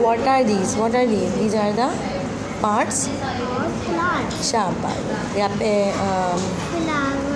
what are these? What are these? These are the parts. Plants. शाबाश यहाँ पे Flower.